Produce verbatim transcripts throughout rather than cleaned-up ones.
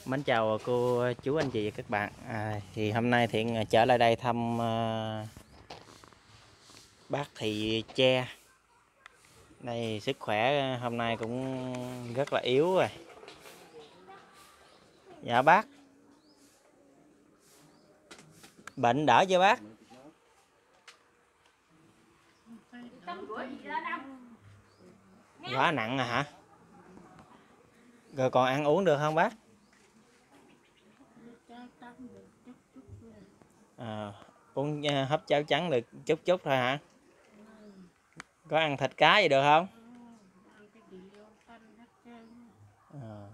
Mến chào cô chú anh chị và các bạn. À, thì hôm nay Thiện trở lại đây thăm uh, bác Thị Tre. Đây sức khỏe hôm nay cũng rất là yếu rồi. Dạ bác. Bệnh đỡ chưa bác? Quá nặng rồi hả? Rồi còn ăn uống được không bác? À, uống uh, hấp cháo trắng được chút chút thôi hả? Có ăn thịt cá gì được không? À.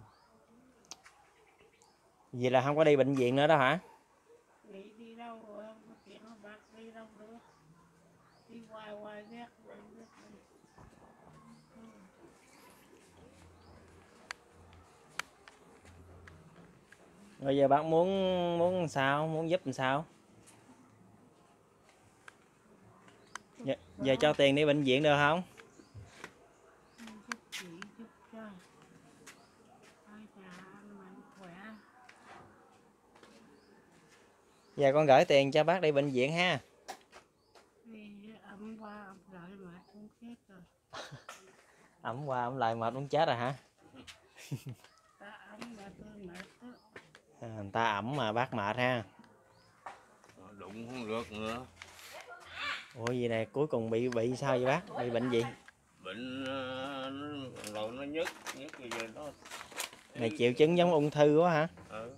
Vậy là không có đi bệnh viện nữa đó hả? Đi, đi đâu rồi không có chuyện mà bác đi đâu nữa, đi hoài hoài ghét ghét ghét. Ừ. Rồi giờ bác muốn muốn sao, muốn giúp làm sao? Giờ, giờ cho tiền đi bệnh viện được không? Giúp chị giúp cho hai cha mạnh khỏe. Giờ con gửi tiền cho bác đi bệnh viện ha. Vì ấm qua ấm lại mà cũng chết rồi. Ẩm qua ẩm lại mệt muốn chết rồi hả? Ta ấm mà tôi mệt đó. À, người ta ẩm mà bác mệt ha. Đụng không được nữa. Ủa gì này cuối cùng bị bị sao vậy bác? Bị bệnh gì? Bệnh uh, nó, nó nhức nhức bây giờ nó Này triệu chứng giống ung thư quá hả? ừ.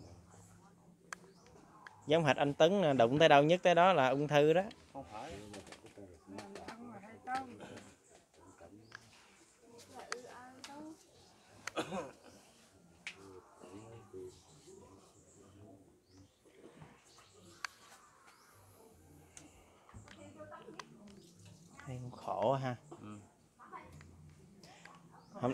Giống hệt anh Tấn đụng tới đâu nhất tới đó là ung thư đó. Không phải Ăn mà hay không? Thấy cũng khổ ha. ừ. Hôm,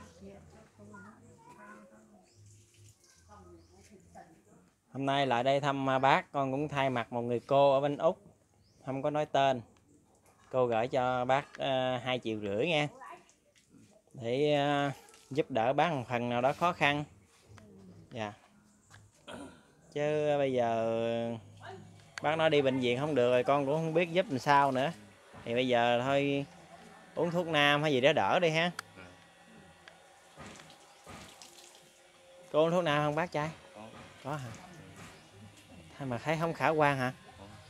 hôm nay lại đây thăm bác, con cũng thay mặt một người cô ở bên Úc, không có nói tên. Cô gửi cho bác uh, hai triệu rưỡi nha, để uh, giúp đỡ bác một phần nào đó khó khăn. Dạ. Chứ bây giờ bác nói đi bệnh viện không được rồi, con cũng không biết giúp làm sao nữa. Thì bây giờ thôi uống thuốc nam hay gì đó đỡ đi ha. Cô uống thuốc nam không bác trai? Có. Có hả? Thôi mà thấy không khả quan hả?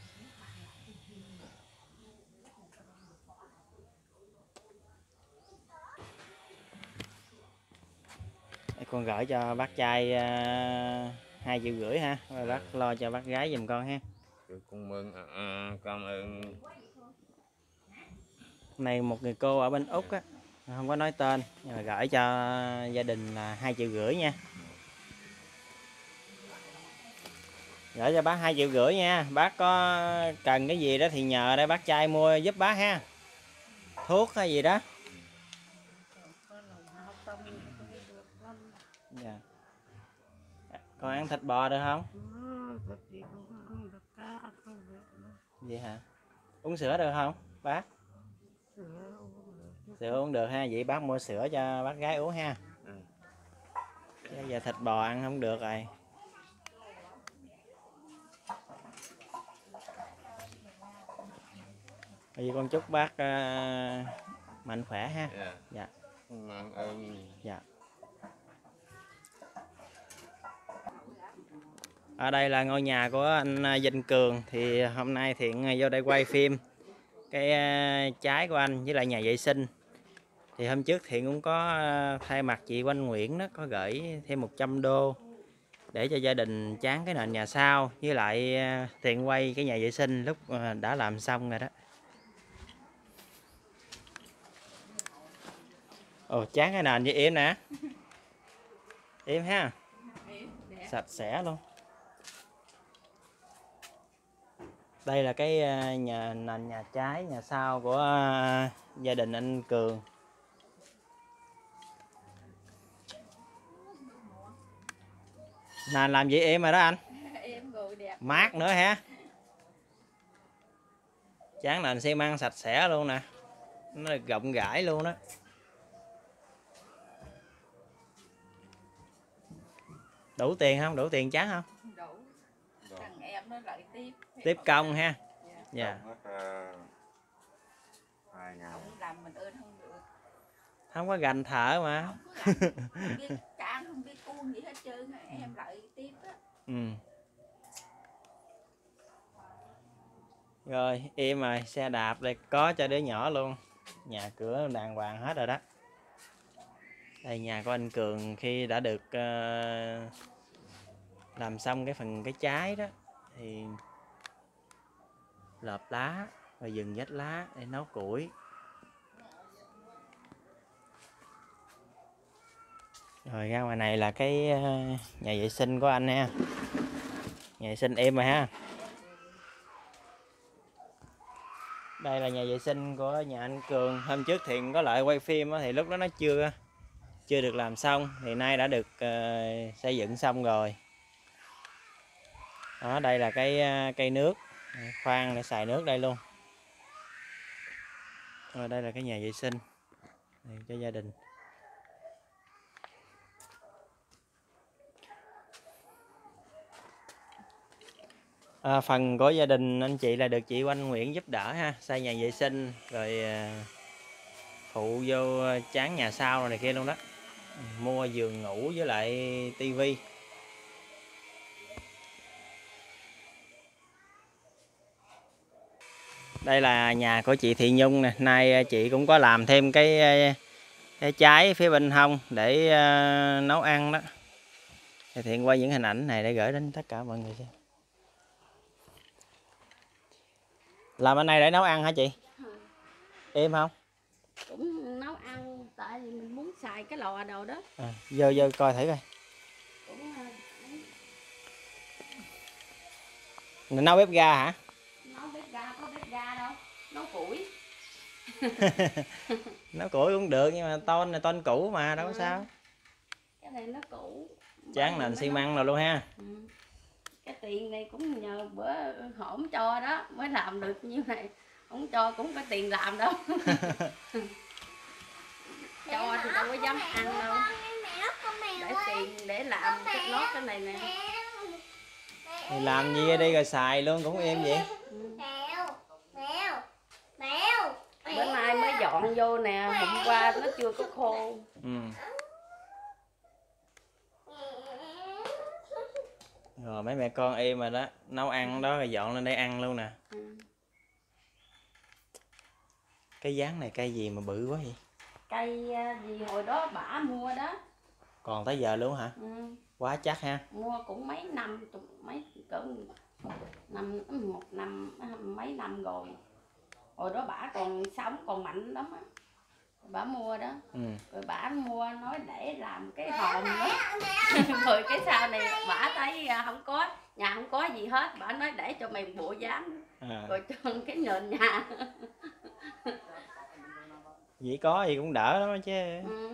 Để con gửi cho bác trai uh, hai triệu rưỡi ha, rồi bác lo cho bác gái giùm con ha. Con mừng à, à, cảm ơn. Này một người cô ở bên Úc á, không có nói tên, rồi gửi cho gia đình là hai triệu rưỡi nha. Gửi cho bác hai triệu rưỡi nha. Bác có cần cái gì đó thì nhờ đây bác trai mua giúp bác ha. Thuốc hay gì đó. Dạ. Con ăn thịt bò được không? Vậy hả? Uống sữa được không bác? Sữa uống được ha. Vậy bác mua sữa cho bác gái uống ha. ừ. Chứ giờ thịt bò ăn không được rồi. Bây giờ con chúc bác uh, mạnh khỏe ha. Yeah. Dạ. Cảm ơn. Dạ. Ở đây là ngôi nhà của anh Vinh Cường. Thì hôm nay Thiện vô đây quay phim cái trái của anh với lại nhà vệ sinh. Thì hôm trước Thiện cũng có thay mặt chị Oanh Nguyễn đó, có gửi thêm một trăm đô để cho gia đình tráng cái nền nhà sau, với lại Thiện quay cái nhà vệ sinh lúc đã làm xong rồi đó. Ồ, tráng cái nền với im nè. Im ha. Sạch sẽ luôn. Đây là cái nhà nền nhà trái nhà sau của gia đình anh Cường. Nền làm gì em rồi đó anh? Em rồi đẹp. Mát nữa hả? Tráng nền xi măng sạch sẽ luôn nè. Nó rộng rãi luôn đó. Đủ tiền không? Đủ tiền chán không? Đủ. Thằng em nó lại tiếp. Tiếp công ha. Dạ. Dạ. Mất ờ, hai ngàn. Không làm mình ơn không được. Không có gành thở mà. Không có làm, không biết cán, không biết cuốn gì hết trơn. Em lại tiếp á. Ừ. Rồi im rồi, xe đạp đây có cho đứa nhỏ luôn, nhà cửa đàng hoàng hết rồi đó. Đây nhà của anh Cường khi đã được uh, làm xong cái phần cái trái đó thì lợp lá và dừng vách lá để nấu củi. Rồi ra ngoài này là cái uh, nhà vệ sinh của anh nha, nhà vệ sinh em rồi ha. Đây là nhà vệ sinh của nhà anh Cường. Hôm trước thì có lại quay phim đó, thì lúc đó nó chưa chưa được làm xong, thì nay đã được uh, xây dựng xong rồi. Đó, đây là cái uh, cây nước, khoan để xài nước đây luôn. Rồi đây là cái nhà vệ sinh này cho gia đình. À, phần của gia đình anh chị là được chị Oanh Nguyễn giúp đỡ ha, xây nhà vệ sinh rồi uh, phụ vô chán nhà sau rồi này kia luôn đó. Mua giường ngủ với lại tivi. Đây là nhà của chị Thị Nhung nè, nay chị cũng có làm thêm cái, cái trái phía bên hông để uh, nấu ăn đó. Thì Thiện quay những hình ảnh này để gửi đến tất cả mọi người xem. Làm anh này để nấu ăn hả chị? Em không? Cũng nấu ăn tại vì mình muốn xài cái lò đồ đó. À, vô vô coi thử coi. Cũng Mình nấu bếp ga hả? nấu bếp ga, có bếp ga đâu, nấu củi. Nấu củi cũng được nhưng mà tôn là tôn cũ mà đâu có Ừ. sao. Cái này nó cũ. Chán nền xi măng rồi luôn ha. Ừ. Cái tiền này cũng nhờ bữa hổm cho đó mới làm được như này, không cho cũng có tiền làm đâu. Cho thì đâu có dám ăn đâu, để tiền để làm cái lót cái này nè. Thì làm gì ở đây rồi xài luôn cũng em vậy. Ừ. Bữa nay mới dọn vô nè, hôm qua nó chưa có khô. Ừ. Rồi mấy mẹ con em rồi đó, nấu ăn đó rồi dọn lên đây ăn luôn nè. Ừ. Cái dáng này cây gì mà bự quá vậy? Cây gì hồi đó bả mua đó. Còn tới giờ luôn hả? Ừ. Quá chắc ha. Mua cũng mấy năm, mấy cỡ năm một năm mấy năm rồi. Hồi đó bả còn sống còn mạnh lắm á, bả mua đó. Ừ. Rồi bả mua nói để làm cái hòm đó. Rồi cái sau này bả thấy không có, nhà không có gì hết, bả nói để cho mày bộ dáng. À. Rồi cho cái nền nhà. Vậy có gì cũng đỡ lắm chứ. Ừ.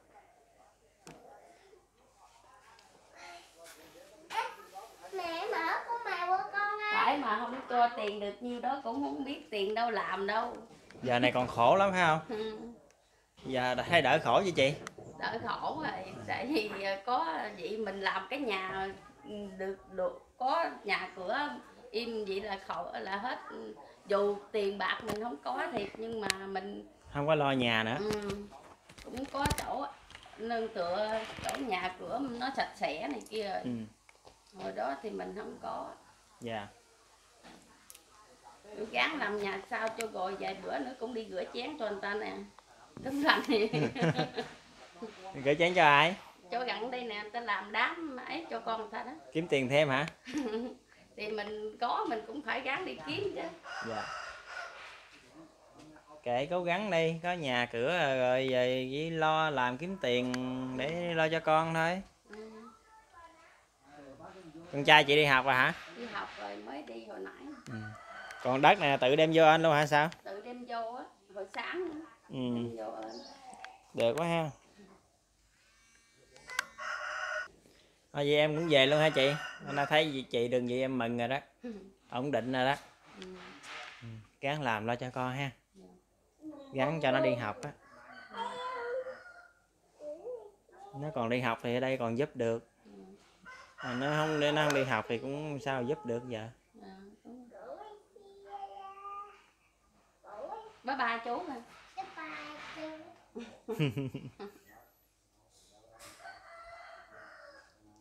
Phải mà không cho tiền được nhiêu đó cũng không biết tiền đâu làm đâu. Giờ này còn khổ lắm phải không? Ừ. Giờ thấy đỡ khổ chứ chị? Đỡ khổ rồi, tại vì có vậy mình làm cái nhà được được có nhà cửa im vậy là khổ là hết. Dù tiền bạc mình không có thiệt nhưng mà mình Không có lo nhà nữa. ừ, cũng có chỗ nương tựa, chỗ nhà cửa nó sạch sẽ này kia rồi. Ừ. Hồi đó thì mình không có. Dạ. Tôi gắng làm nhà sao cho rồi vài bữa nữa cũng đi rửa chén cho người ta nè. Đúng lành thì Gửi chén cho ai? cho gặn đây nè, người ta làm đám ấy cho con người ta đó. Kiếm tiền thêm hả? Thì mình có mình cũng phải gắng đi kiếm chứ. Dạ. Kệ cố gắng đi, có nhà cửa rồi về chỉ lo làm kiếm tiền để lo cho con thôi. Ừ. Con trai chị đi học rồi hả? Đi học rồi mới đi hồi nãy. Ừ. Còn đất này tự đem vô anh luôn hả sao? Tự đem vô á, hồi sáng nữa. Ừ. Đem vô ơn. Được quá ha. Thôi vậy em cũng về luôn hả chị? Anh đã thấy chị đừng vậy em mừng rồi đó. Ổn định rồi đó. Ừ. Ừ. Gắng làm lo cho con ha. Gắng cho nó đi học á. Nó còn đi học thì ở đây còn giúp được. Mà nó không để nó không đi học thì cũng sao giúp được giờ. À, đúng rồi. Bye bye chú nè. Bye bye chú.